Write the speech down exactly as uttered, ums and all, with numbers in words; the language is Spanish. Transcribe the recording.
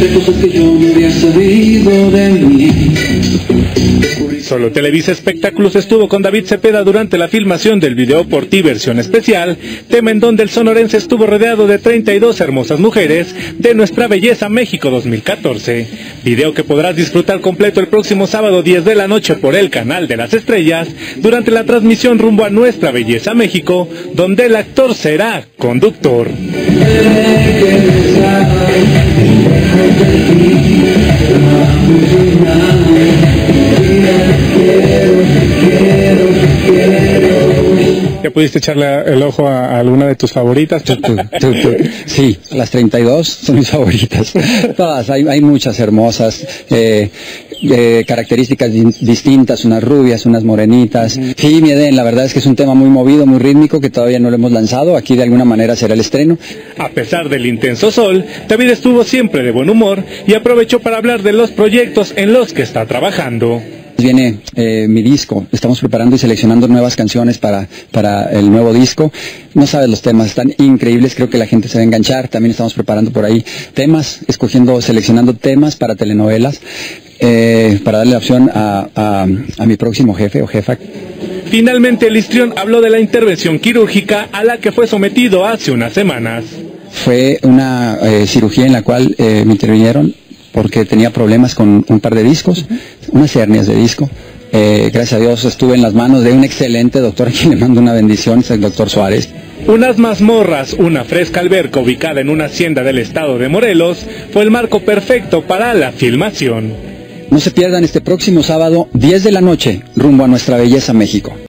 cosas que yo no había sabido de mí. Solo Televisa Espectáculos estuvo con David Cepeda durante la filmación del video Por Ti versión especial, tema en donde el sonorense estuvo rodeado de treinta y dos hermosas mujeres de Nuestra Belleza México dos mil catorce. Video que podrás disfrutar completo el próximo sábado diez de la noche por el canal de las estrellas, durante la transmisión rumbo a Nuestra Belleza México, donde el actor será conductor. ¿Ya pudiste echarle el ojo a, a alguna de tus favoritas? Tu, tu, tu, tu. Sí, las treinta y dos son mis favoritas. Todas, hay, hay muchas hermosas, eh, eh, características di distintas, unas rubias, unas morenitas. Uh-huh. Sí, mi Edén, la verdad es que es un tema muy movido, muy rítmico, que todavía no lo hemos lanzado. Aquí de alguna manera será el estreno. A pesar del intenso sol, David estuvo siempre de buen humor y aprovechó para hablar de los proyectos en los que está trabajando. Viene eh, mi disco, estamos preparando y seleccionando nuevas canciones para, para el nuevo disco. No sabes, los temas están increíbles, creo que la gente se va a enganchar. También estamos preparando por ahí temas, escogiendo, seleccionando temas para telenovelas, eh, para darle opción a, a, a mi próximo jefe o jefa. Finalmente, el histrión habló de la intervención quirúrgica a la que fue sometido hace unas semanas. Fue una eh, cirugía en la cual eh, me intervinieron porque tenía problemas con un par de discos, unas hernias de disco. Eh, gracias a Dios estuve en las manos de un excelente doctor a quien le mando una bendición, es el doctor Suárez. Unas mazmorras, una fresca alberca ubicada en una hacienda del estado de Morelos, fue el marco perfecto para la filmación. No se pierdan este próximo sábado, diez de la noche, rumbo a Nuestra Belleza México.